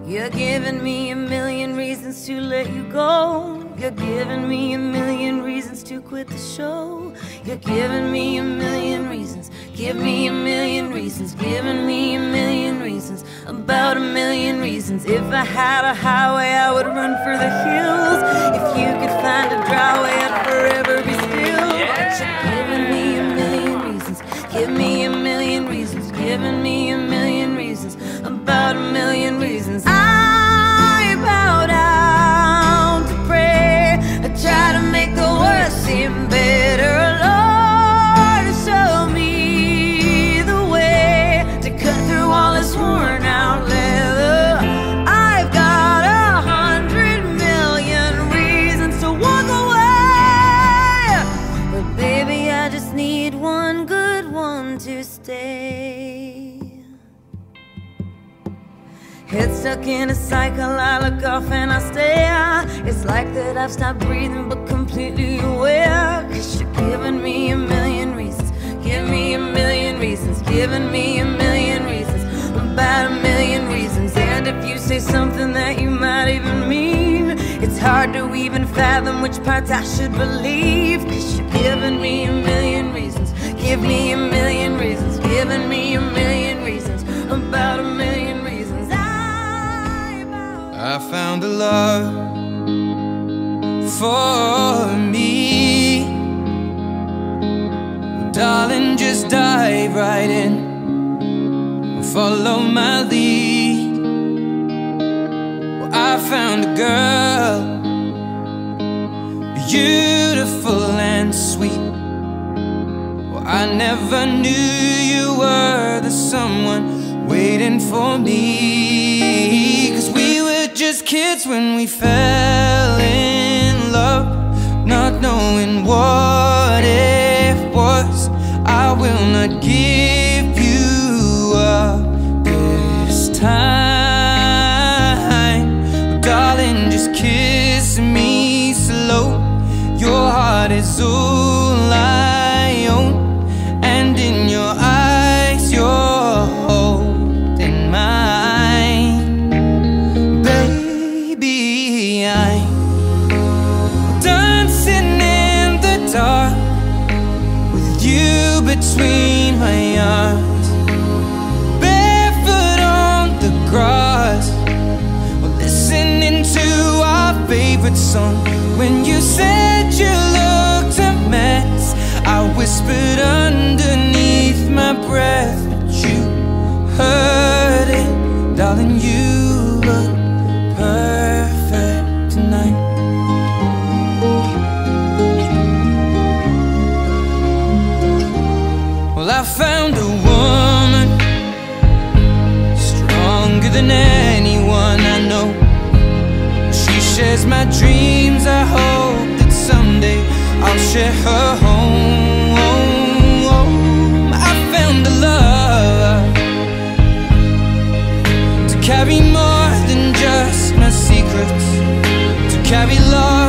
You're giving me a million reasons to let you go. You're giving me a million reasons to quit the show. You're giving me a million reasons. Give me a million reasons. Giving me a million reasons. About a million reasons. If I had a highway, I would run for the hills. If you could find a dry way, I'd forever be still. You're giving me a million reasons. Give me a million reasons. Giving me a million reasons. About a million reasons. I bow down to pray. I try to make the worst seem better. Lord, show me the way to cut through all this worn out leather. I've got 100 million reasons to walk away, but baby, I just need one good one to stay. Head stuck in a cycle, I look off and I stare. It's like that I've stopped breathing but completely aware. Cause you're giving me a million reasons. Give me a million reasons. Giving me a million reasons. About a million reasons. And if you say something that you might even mean, it's hard to even fathom which parts I should believe. Cause you're giving me a million reasons. Give me a million reasons. Giving me a million reasons. About a million reasons. I found a love for me. Well, darling, just dive right in and follow my lead. Well, I found a girl, beautiful and sweet. Well, I never knew you were the someone waiting for me. Cause we were just kids when we fell in love, not knowing what it was. I will not give you up this time. Oh, darling, just kiss me slow. Your heart is all I own, and in your eyes you're holding mine. Baby, I'm dancing in the dark with you between my arms, barefoot on the grass, listening to our favorite song. When you said you looked a mess, I whispered underneath my breath, but you heard it. Darling, you look perfect tonight. Well, I found a woman stronger than anyone I know. She shares my dreams. I hope that someday I'll share her home. I found a love to carry more than just my secrets, to carry love